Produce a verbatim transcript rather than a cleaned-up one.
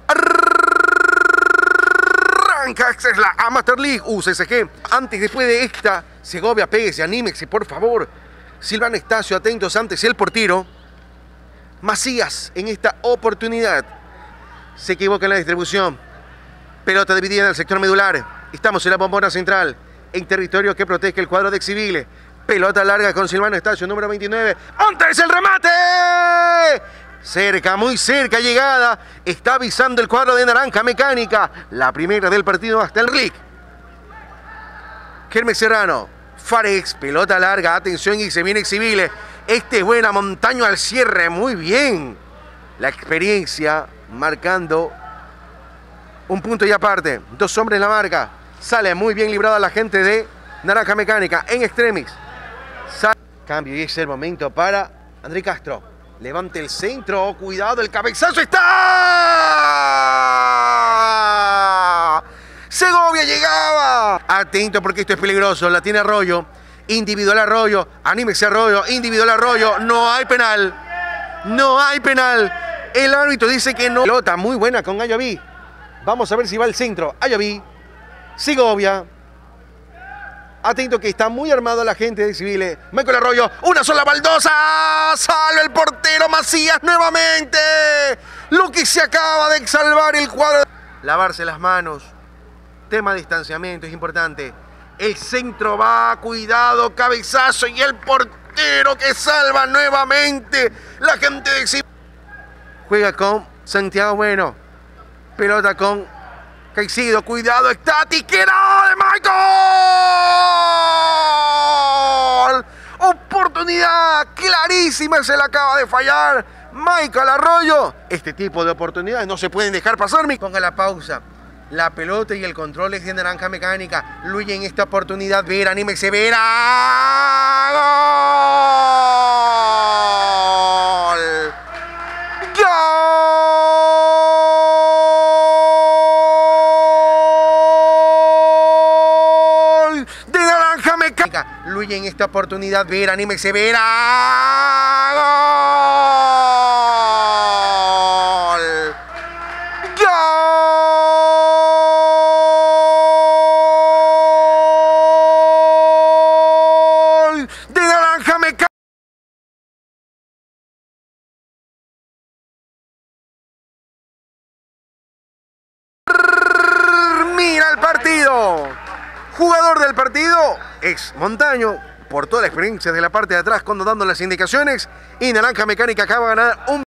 Arranca, esta es la Amateur League U C S G. Antes, después de esta, Segovia, péguese, anímese, por favor. Silvano Estacio, atentos antes el portero. Macías en esta oportunidad se equivoca en la distribución. Pelota dividida en el sector medular. Estamos en la bombona central, en territorio que protege el cuadro de Exhibile. Pelota larga con Silvano Estacio, número veintinueve. ¡Antes el remate! Cerca, muy cerca llegada. Está avisando el cuadro de Naranja Mecánica. La primera del partido hasta el R L I C. Kermes Serrano. Farex, pelota larga. Atención y se viene Exhibile. Este es buena, Montaño al cierre. Muy bien. La experiencia marcando un punto y aparte. Dos hombres en la marca. Sale muy bien librada la gente de Naranja Mecánica en extremis. Sale. Cambio y es el momento para André Castro. Levante el centro. Cuidado, el cabezazo está. Segovia llegaba. Atento porque esto es peligroso. La tiene Arroyo. Individual Arroyo. Anímese Arroyo. Individual Arroyo. No hay penal. No hay penal. El árbitro dice que no. Pelota muy buena con Ayaví. Vamos a ver si va al centro. Ayaví. Segovia. Atento que está muy armado la gente de Exhibile. Michael Arroyo. Una sola baldosa. Sale el portero Macías nuevamente. Lo que se acaba de salvar el cuadro. Lavarse las manos. Tema de distanciamiento es importante. El centro va. Cuidado. Cabezazo. Y el portero que salva nuevamente. La gente de Exhibile. Juega con Santiago Bueno. Pelota con Caicedo. Cuidado. Está tiquera de Michael. Oportunidad clarísima. Se la acaba de fallar Michael Arroyo. Este tipo de oportunidades no se pueden dejar pasar. Ponga la pausa. La pelota y el control es de Naranja Mecánica. Luye en esta oportunidad. Vera, anímese, Vera. ¡Gol! ¡Gol! De Naranja Mecánica. Luye en esta oportunidad. Vera, anímese, Vera. ¡Gol! ¡Gol! De Naranja Mecánica. Mira el partido. Jugador del partido es Montaño, por toda la experiencia de la parte de atrás, cuando dando las indicaciones. Y Naranja Mecánica acaba de ganar un